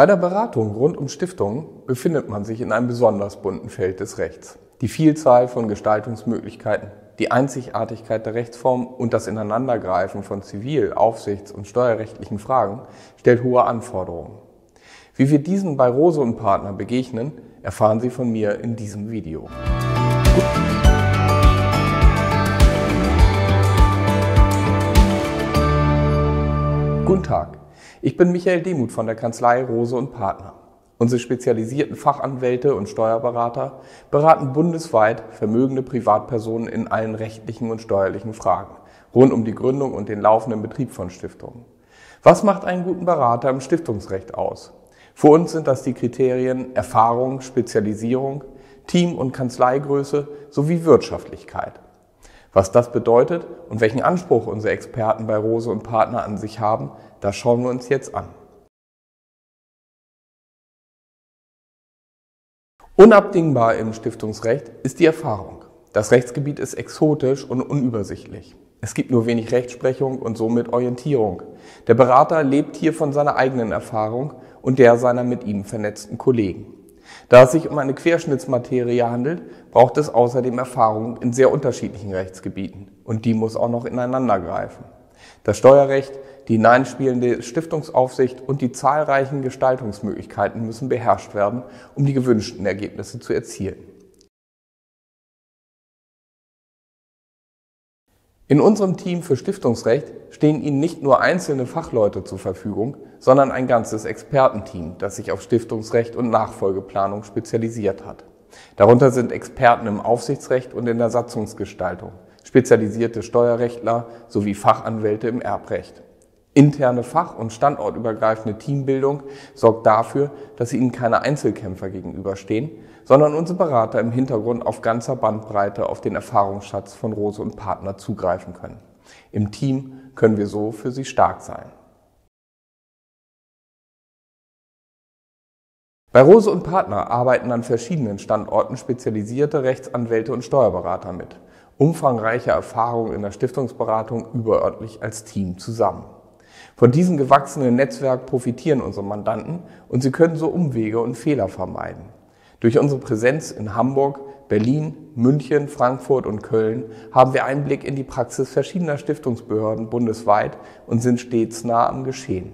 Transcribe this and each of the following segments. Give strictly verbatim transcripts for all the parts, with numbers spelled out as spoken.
Bei der Beratung rund um Stiftungen befindet man sich in einem besonders bunten Feld des Rechts. Die Vielzahl von Gestaltungsmöglichkeiten, die Einzigartigkeit der Rechtsform und das Ineinandergreifen von zivil-, aufsichts- und steuerrechtlichen Fragen stellt hohe Anforderungen. Wie wir diesen bei Rose und Partner begegnen, erfahren Sie von mir in diesem Video. Guten Tag, ich bin Michael Demuth von der Kanzlei Rose und Partner. Unsere spezialisierten Fachanwälte und Steuerberater beraten bundesweit vermögende Privatpersonen in allen rechtlichen und steuerlichen Fragen rund um die Gründung und den laufenden Betrieb von Stiftungen. Was macht einen guten Berater im Stiftungsrecht aus? Für uns sind das die Kriterien Erfahrung, Spezialisierung, Team- und Kanzleigröße sowie Wirtschaftlichkeit. Was das bedeutet und welchen Anspruch unsere Experten bei Rose und Partner an sich haben, das schauen wir uns jetzt an. Unabdingbar im Stiftungsrecht ist die Erfahrung. Das Rechtsgebiet ist exotisch und unübersichtlich. Es gibt nur wenig Rechtsprechung und somit Orientierung. Der Berater lebt hier von seiner eigenen Erfahrung und der seiner mit ihm vernetzten Kollegen. Da es sich um eine Querschnittsmaterie handelt, braucht es außerdem Erfahrung in sehr unterschiedlichen Rechtsgebieten und die muss auch noch ineinander greifen. Das Steuerrecht, die hineinspielende Stiftungsaufsicht und die zahlreichen Gestaltungsmöglichkeiten müssen beherrscht werden, um die gewünschten Ergebnisse zu erzielen. In unserem Team für Stiftungsrecht stehen Ihnen nicht nur einzelne Fachleute zur Verfügung, sondern ein ganzes Expertenteam, das sich auf Stiftungsrecht und Nachfolgeplanung spezialisiert hat. Darunter sind Experten im Aufsichtsrecht und in der Satzungsgestaltung, spezialisierte Steuerrechtler sowie Fachanwälte im Erbrecht. Interne fach- und standortübergreifende Teambildung sorgt dafür, dass Ihnen keine Einzelkämpfer gegenüberstehen, sondern unsere Berater im Hintergrund auf ganzer Bandbreite auf den Erfahrungsschatz von Rose und Partner zugreifen können. Im Team können wir so für Sie stark sein. Bei Rose und Partner arbeiten an verschiedenen Standorten spezialisierte Rechtsanwälte und Steuerberater mit. Umfangreiche Erfahrung in der Stiftungsberatung überörtlich als Team zusammen. Von diesem gewachsenen Netzwerk profitieren unsere Mandanten und sie können so Umwege und Fehler vermeiden. Durch unsere Präsenz in Hamburg, Berlin, München, Frankfurt und Köln haben wir Einblick in die Praxis verschiedener Stiftungsbehörden bundesweit und sind stets nah am Geschehen.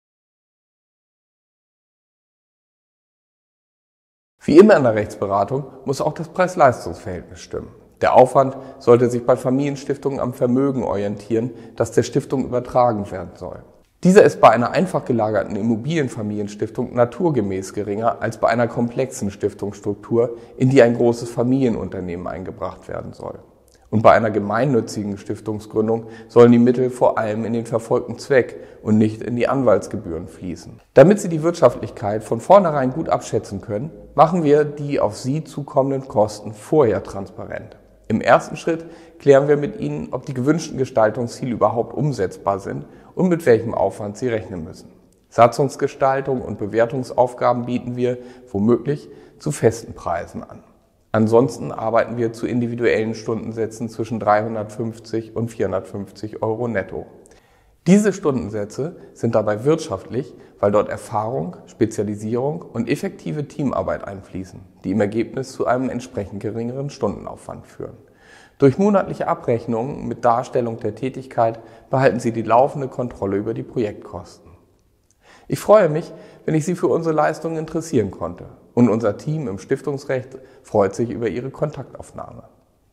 Wie immer in der Rechtsberatung muss auch das Preis-Leistungs-Verhältnis stimmen. Der Aufwand sollte sich bei Familienstiftungen am Vermögen orientieren, das der Stiftung übertragen werden soll. Dieser ist bei einer einfach gelagerten Immobilienfamilienstiftung naturgemäß geringer als bei einer komplexen Stiftungsstruktur, in die ein großes Familienunternehmen eingebracht werden soll. Und bei einer gemeinnützigen Stiftungsgründung sollen die Mittel vor allem in den verfolgten Zweck und nicht in die Anwaltsgebühren fließen. Damit Sie die Wirtschaftlichkeit von vornherein gut abschätzen können, machen wir die auf Sie zukommenden Kosten vorher transparent. Im ersten Schritt klären wir mit Ihnen, ob die gewünschten Gestaltungsziele überhaupt umsetzbar sind und mit welchem Aufwand Sie rechnen müssen. Satzungsgestaltung und Bewertungsaufgaben bieten wir, womöglich, zu festen Preisen an. Ansonsten arbeiten wir zu individuellen Stundensätzen zwischen dreihundertfünfzig und vierhundertfünfzig Euro netto. Diese Stundensätze sind dabei wirtschaftlich, weil dort Erfahrung, Spezialisierung und effektive Teamarbeit einfließen, die im Ergebnis zu einem entsprechend geringeren Stundenaufwand führen. Durch monatliche Abrechnungen mit Darstellung der Tätigkeit behalten Sie die laufende Kontrolle über die Projektkosten. Ich freue mich, wenn ich Sie für unsere Leistungen interessieren konnte, und unser Team im Stiftungsrecht freut sich über Ihre Kontaktaufnahme.